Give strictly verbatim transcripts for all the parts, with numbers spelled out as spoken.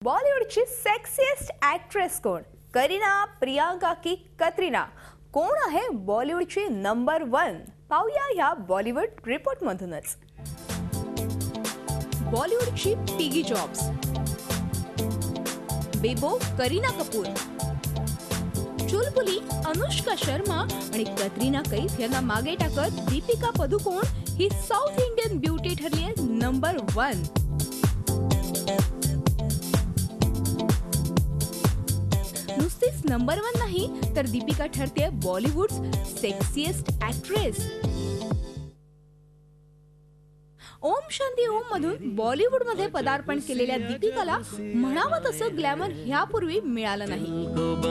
बॉलिवूडची sexiest actress कोण? करीना, प्रियांका की कतरीना? कोण आहे बॉलिवूडची नंबर वन? पाहूया या बॉलिवूड रिपोर्ट मधूनच। बॉलिवूडची पिगी जॉब्स, बेबो करीना कपूर, चुलबुली अनुष्का शर्मा आणि कतरीना कैफ यांना मागे टाकत दीपिका पदुकोण ही साऊथ इंडियन ब्युटी ठरली आहे नंबर वन। नुसतीच नंबर वन नाही तर दीपिका ठरते बॉलिवूड सेक्सिएस्ट ॲक्ट्रेस। ओम शांती ओम मधून बॉलिवूड मध्ये पदार्पण केलेल्या दीपिकाला म्हणावं तसं ग्लॅमर ह्यापूर्वी मिळालं नाही।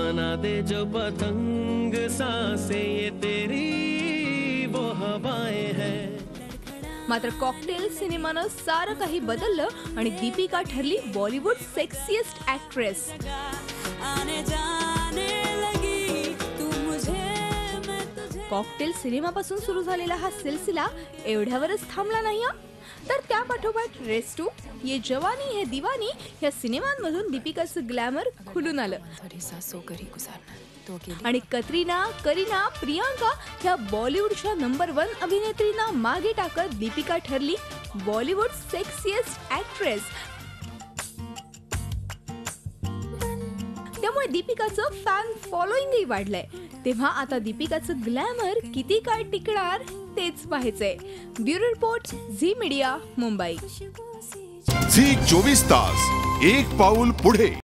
मात्र कॉकटेल सिनेमानं सारं काही बदललं आणि दीपिका ठरली बॉलिवूड सेक्सिएस्ट ॲक्ट्रेस। कॉकटेल सिनेमापासून सुरू झालेला हा सिलसिला एवढ्यावरच थांबला नाही, तर त्या पाठोपाठ रेस टू, ये जवानी है दीवानी या सिनेमांमधून दीपिकाचं ग्लॅमर खुलून आलं आणि कतरीना, करीना, प्रियांका या बॉलिवूडच्या नंबर वन अभिनेत्रींना मागे टाकत दीपिका ठरली बॉलिवूड सेक्सिएस्ट ॲक्ट्रेस। त्यामुळे दीपिकाचं फॅन फॉलोइंगही वाढलंय। तेव्हा आता दीपिकाचं ग्लॅमर किती काळ टिकणार तेच पाहायचंय। Bureau report, Zee media, Mumbai. Zee चोवीस तास एक पाऊल पुढे।